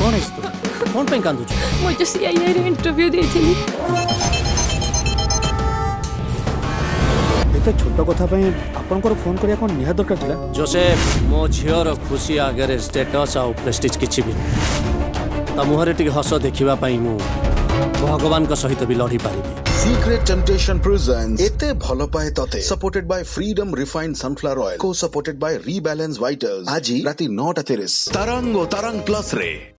कौन है तो कौन पे कांदु छ मो जो सीआईए रे इंटरव्यू देथिली एते छोट कथा पे आपनकर फोन करिया कोन निहा दरकार थिला जोसेफ मो झियर खुशी आगे स्टेटस आ प्रेस्टीज किछि भी ता मुहरे टिके हस देखिबा पई मु भगवान का सहित भी लड़ी पारिबी Secret Temptation presents Ete Bhalo Pae Tote, supported by Freedom Refined Sunflower Oil, co-supported by Rebalance Vitals. Aji rati 9:30 Tarang o Tarang Plus re